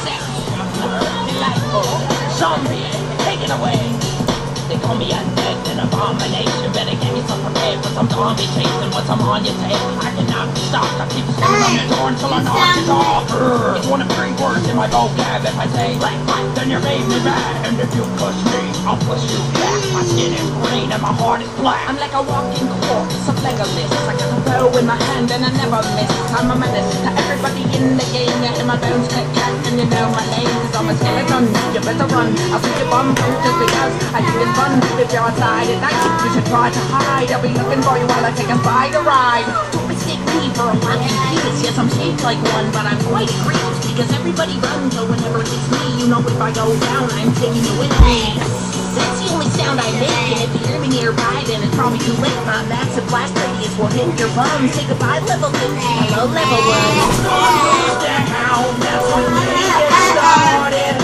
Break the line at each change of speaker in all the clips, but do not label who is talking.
Delightful. Zombie. Take it away. They call me undead, an abomination. Better get yourself prepared for some zombie chasing. Once I'm on your tail, I cannot be stopped. I keep screaming on your door until I knock it off. It's one of 3 words in my vocab. If I say black pipe, then you made me mad. And if you push me, I'll push you back. My skin is green and my heart is black. I'm like a walking corpse, a legolas. I got a bow in my hand and I never miss. I'm a menace to everybody in the game. You hear my bones click clack and you know my name. Cause I'm a skeleton, you better run. I'll see your bum just because I think it's fun. If you're outside at night, you should try to hide. I'll be looking for you while I take a spider ride. Don't mistake me for a walking penis. Yes, I'm shaped like one, but I'm quite a creep. Because everybody runs, so whenever it's me, you know if I go down, I'm taking you with me. That's the only sound I make, and if you hear me nearby, then it's probably too late. My massive blast radius will hit your bum. Say goodbye, level 50. Hello, level 1. Down, that's when we get started.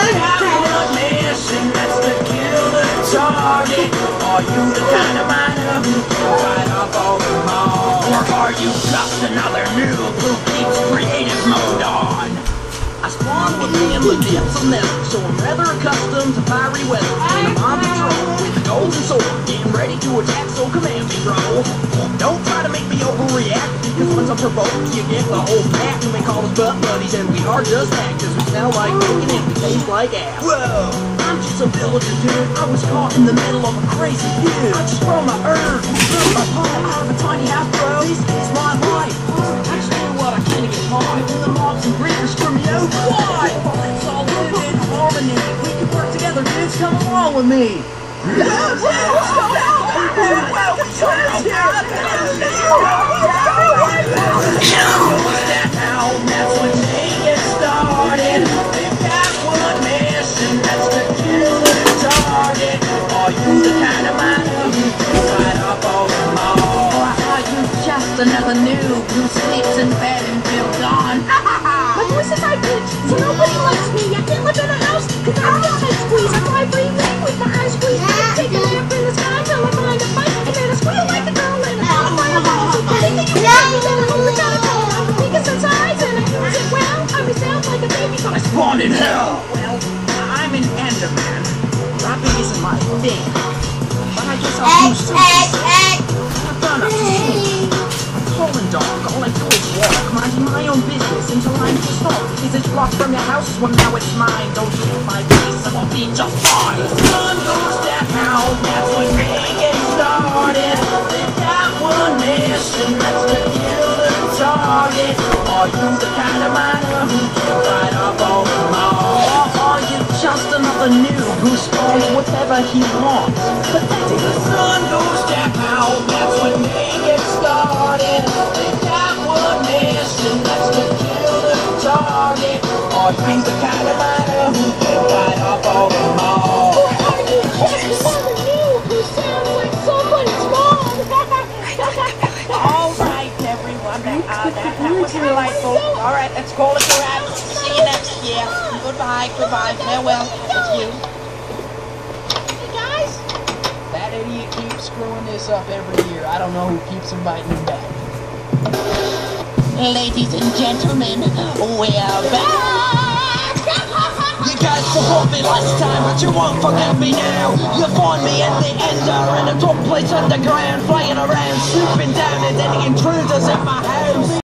That's the killer target. Are you the kind of miner who can fight up all the mall? Or are you just another noob who keeps creative mode on? I spawned with me in the depths of nether, so I'm rather accustomed to fiery weather. And I'm on patrol with the golden sword, getting ready to attack, so command me, bro. Don't try to make me overreact, because once I'm provoked, you get the whole pack. You may call us butt buddies, and we are just actors. We smell like bacon and we taste like ass. Whoa! I'm just a villager, dude. I was caught in the middle of a crazy feud. I just roll my herb, my paw, I have a tiny house, bro. This is my life. I just do what I can to get by. When the mobs and breeders screw me out, why? Let's all live in harmony. We can work together, dudes. Come along with me. What's going on? Well, we turned here. That's when they get started. They've got one mission, that's to kill the target. Are you the kind of miner who can fight up all the mall? Or are you just another noob who sleeps in bed until dawn? My voice is high pitched, so nobody likes me. I can't live in a house, cause I'm a tight squeeze. I fly free with my eyes squeezed. Take a nap in the sky till I find a fight. And then I squeal like a girl in a fireball. So anything you can tell me, then I only gotta tell. I'm the biggest in size and I use it well. I may sound like a baby, but I spawned in hell. Well, I'm an Enderman. Rapping isn't my thing, but I guess I'll do something. I've done up to see. I'm tall and dark, all I do is walk, minding my own business until I'm pissed off. Is it blocked from your house? Well, now it's mine. Don't leave my face, and I'll be just fine. The sun goes down, that's when we get started. They've got one mission, that's to kill the target. Are you the kind of miner who can fight up all the mall? Or are you just another noob who spawns whatever he wants? Pathetic. The sun goes down, that's when they get started. They've got one mission, that's to kill the target. Are you the kind of miner who can fight up all the mall? Or are you just another noob who sounds like someone's mom? Alright everyone, that was delightful. Alright, let's call it a wrap. See you next year. Goodbye, farewell. It's you. Hey guys! That idiot keeps screwing this up every year. I don't know who keeps inviting him back. Ladies and gentlemen, we're back! You guys forgot me last time, but you won't forget me now. You find me at the Ender in a dark place underground, flying around, swooping down at any intruders at my house.